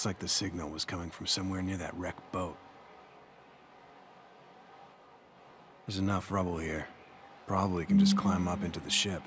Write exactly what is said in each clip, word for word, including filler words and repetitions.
Looks like the signal was coming from somewhere near that wrecked boat. There's enough rubble here. Probably can just climb up into the ship.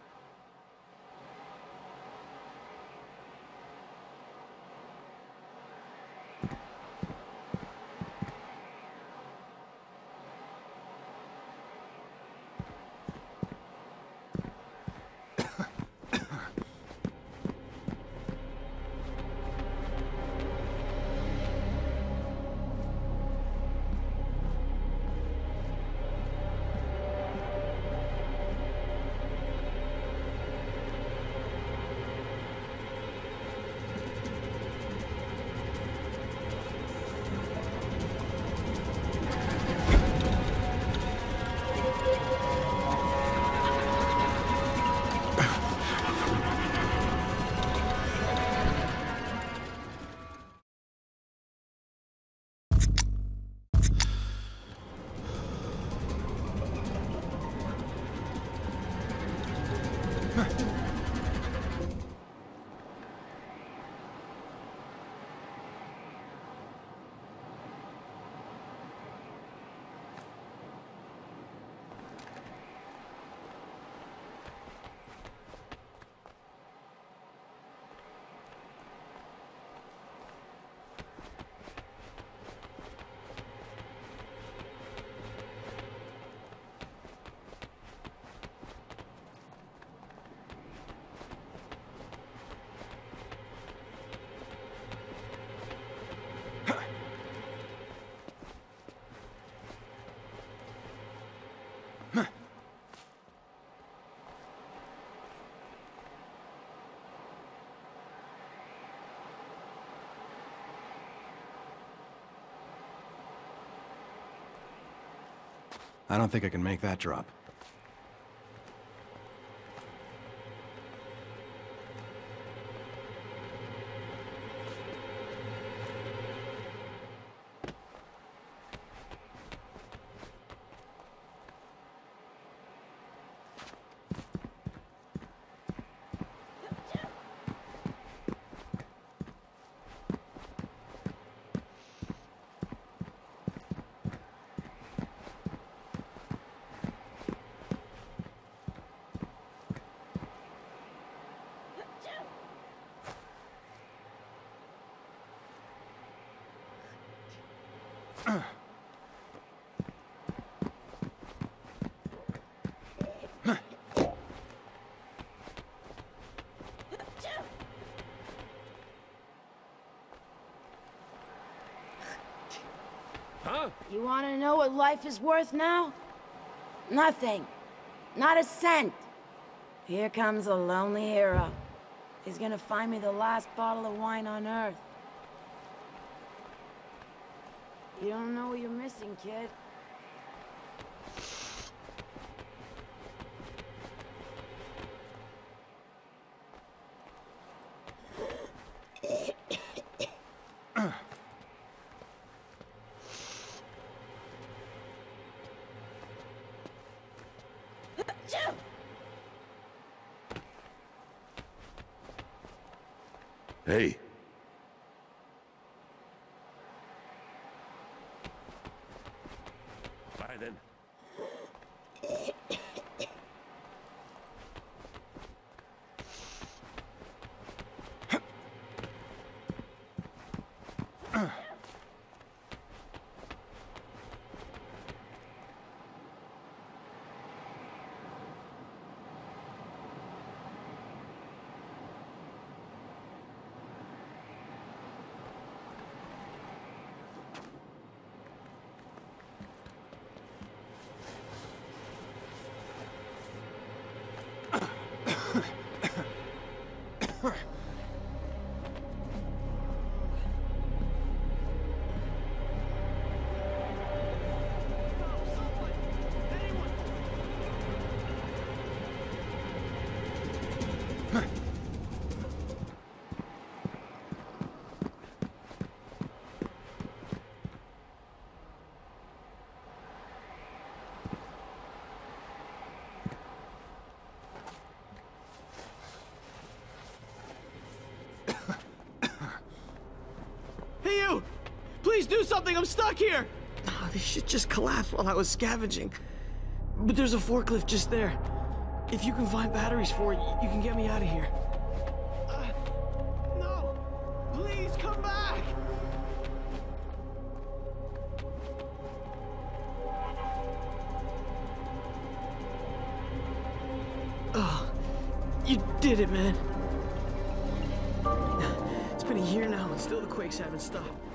I don't think I can make that drop. Huh? You want to know what life is worth now? Nothing. Not a cent. Here comes a lonely hero. He's gonna find me the last bottle of wine on Earth. You don't know what you're missing, kid. Hey. Bye then. do something! I'm stuck here! Oh, this shit just collapsed while I was scavenging. But there's a forklift just there. If you can find batteries for it, you can get me out of here. Uh, no! Please come back! Oh, you did it, man. It's been a year now and still the quakes haven't stopped.